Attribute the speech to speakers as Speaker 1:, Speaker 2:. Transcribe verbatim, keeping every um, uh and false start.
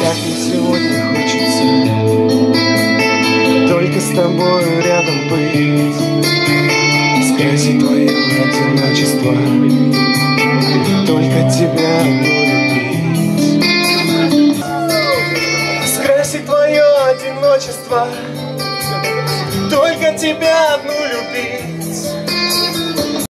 Speaker 1: как мне сегодня хочется только с тобою рядом быть, скрасить твое одиночество, только тебя любить. Скрасить твое одиночество, только тебя одну любить.